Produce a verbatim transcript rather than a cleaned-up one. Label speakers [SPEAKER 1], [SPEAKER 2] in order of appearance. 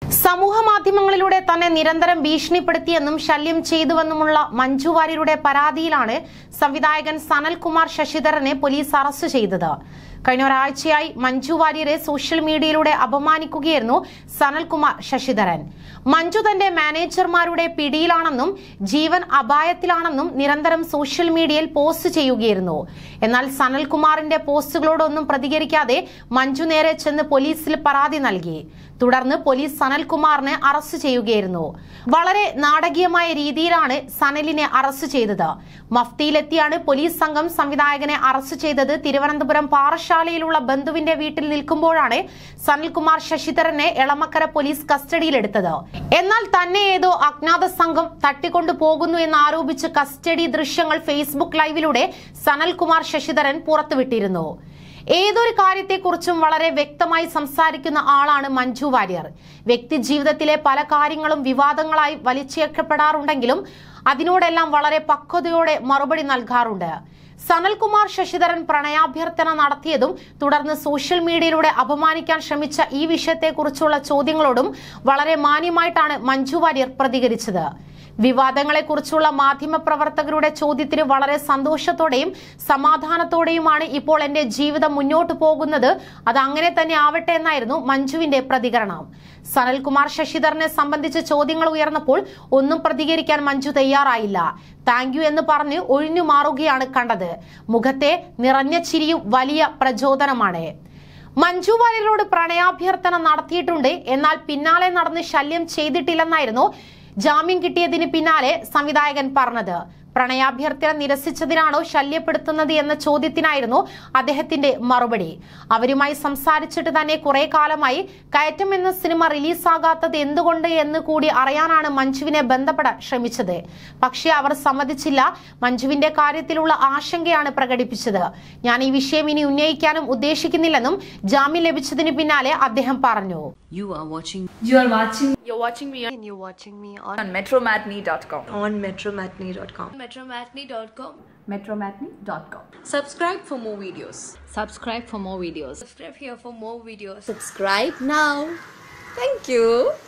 [SPEAKER 1] സമൂഹമാധ്യമങ്ങളിലൂടെ തന്നെ നിരന്തരം ഭീഷണിപ്പെടുത്തിയെന്നും ശല്യം ചെയ്തുവെന്നുമുള്ള മഞ്ജുവാര്യരുടെ പരാതിയിലാണ് സംവിധായകൻ സനൽകുമാർ ശശിധരനെ പോലീസ് അറസ്റ്റ് ചെയ്തത്. കഴിഞ്ഞ ഒരാഴ്ചയായി മഞ്ജുവാര്യരെ സോഷ്യൽ മീഡിയയിലൂടെ അപമാനിക്കുകയായിരുന്നു സനൽകുമാർ ശശിധരൻ. മഞ്ജു തന്റെ മാനേജർമാരുടെ പിടിയിലാണെന്നും ജീവൻ അപായത്തിലാണെന്നും നിരന്തരം സോഷ്യൽ മീഡിയയിൽ പോസ്റ്റ് ചെയ്യുകയായിരുന്നു. എന്നാൽ സനൽകുമാറിന്റെ പോസ്റ്റുകളോടൊന്നും പ്രതികരിക്കാതെ മഞ്ജു നേരെ ചെന്ന് പോലീസിൽ പരാതി നൽകി. തുടർന്ന് പോലീസ് സനൽകുമാറിനെ അറസ്റ്റ് ചെയ്യുകയായിരുന്നു. വളരെ നാടകീയമായ രീതിയിലാണ് സനലിനെ അറസ്റ്റ് ചെയ്തത്. മഫ്തിയിലെത്തിയാണ് പോലീസ് സംഘം സംവിധായകനെ അറസ്റ്റ് ചെയ്തത്. തിരുവനന്തപുരം പാറശാലയിലുള്ള ബന്ധുവിന്റെ വീട്ടിൽ നിൽക്കുമ്പോഴാണ് സനൽകുമാർ ശശിധരനെ എളമക്കര പോലീസ് കസ്റ്റഡിയിലെടുത്തത്. എന്നാൽ തന്നെ ഏതോ അജ്ഞാത സംഘം തട്ടിക്കൊണ്ടു പോകുന്നു എന്ന് ആരോപിച്ച് കസ്റ്റഡി ദൃശ്യങ്ങൾ ഫേസ്ബുക്ക് ലൈവിലൂടെ സനൽകുമാർ ശശിധരൻ പുറത്തുവിട്ടിരുന്നു. ഏതൊരു കാര്യത്തെക്കുറിച്ചും വളരെ വ്യക്തമായി സംസാരിക്കുന്ന ആളാണ് മഞ്ജു വാര്യർ. വ്യക്തി ജീവിതത്തിലെ പല കാര്യങ്ങളും വിവാദങ്ങളായി വലിച്ചേക്കപ്പെടാറുണ്ടെങ്കിലും അതിനോടെല്ലാം വളരെ പക്വതയോടെ മറുപടി നൽകാറുണ്ട്. സനൽകുമാർ ശശിധരൻ പ്രണയാഭ്യർത്ഥന നടത്തിയതും തുടർന്ന് സോഷ്യൽ മീഡിയയിലൂടെ അപമാനിക്കാൻ ശ്രമിച്ച ഈ വിഷയത്തെക്കുറിച്ചുള്ള ചോദ്യങ്ങളോടും വളരെ മാന്യമായിട്ടാണ് മഞ്ജു വാര്യർ പ്രതികരിച്ചത്. വിവാദങ്ങളെക്കുറിച്ചുള്ള മാധ്യമപ്രവർത്തകരുടെ ചോദ്യത്തിന് വളരെ സന്തോഷത്തോടെയും സമാധാനത്തോടെയുമാണ് ഇപ്പോൾ എന്റെ ജീവിതം മുന്നോട്ടു പോകുന്നത്, അത് അങ്ങനെ തന്നെ ആവട്ടെ എന്നായിരുന്നു മഞ്ജുവിന്റെ പ്രതികരണം. സനൽകുമാർ ശശിധരനെ സംബന്ധിച്ച് ചോദ്യങ്ങൾ ഉയർന്നപ്പോൾ ഒന്നും പ്രതികരിക്കാൻ മഞ്ജു തയ്യാറായില്ല. താങ്ക് യു എന്ന് പറഞ്ഞ് ഒഴിഞ്ഞു മാറുകയാണ് കണ്ടത്. മുഖത്തെ നിറഞ്ഞ ചിരിയും വലിയ പ്രചോദനമാണ്. മഞ്ജു വാര്യരോട് പ്രണയാഭ്യർത്ഥന നടത്തിയിട്ടുണ്ട്, എന്നാൽ പിന്നാലെ നടന്ന് ശല്യം ചെയ്തിട്ടില്ലെന്നായിരുന്നു ജാമ്യം കിട്ടിയതിന് പിന്നാലെ സംവിധായകൻ പറഞ്ഞത്. പ്രണയാഭ്യർത്ഥന നിരസിച്ചതിനാണോ ശല്യപ്പെടുത്തുന്നത് എന്ന ചോദ്യത്തിനായിരുന്നു അദ്ദേഹത്തിന്റെ മറുപടി. അവരുമായി സംസാരിച്ചിട്ട് തന്നെ കുറെ കാലമായി. കയറ്റം എന്ന സിനിമ റിലീസാകാത്തത് എന്തുകൊണ്ട് എന്ന് കൂടി അറിയാനാണ് മഞ്ജുവിനെ ബന്ധപ്പെടാൻ ശ്രമിച്ചത്. പക്ഷേ അവർ സമ്മതിച്ചില്ല. മഞ്ജുവിന്റെ കാര്യത്തിലുള്ള ആശങ്കയാണ് പ്രകടിപ്പിച്ചത്. ഞാൻ ഈ വിഷയം ഇനി ഉന്നയിക്കാനും ഉദ്ദേശിക്കുന്നില്ലെന്നും ജാമ്യം ലഭിച്ചതിന് പിന്നാലെ അദ്ദേഹം പറഞ്ഞു.
[SPEAKER 2] You are watching.
[SPEAKER 3] You are watching.
[SPEAKER 4] You're watching me.
[SPEAKER 3] And you're watching me on,
[SPEAKER 4] on metromatinee dot com.
[SPEAKER 3] On metromatinee dot com.
[SPEAKER 4] metromatinee dot com.
[SPEAKER 3] metromatinee dot com.
[SPEAKER 4] Subscribe for more videos.
[SPEAKER 2] Subscribe for more videos.
[SPEAKER 4] Subscribe here for more videos.
[SPEAKER 3] Subscribe now. Thank you.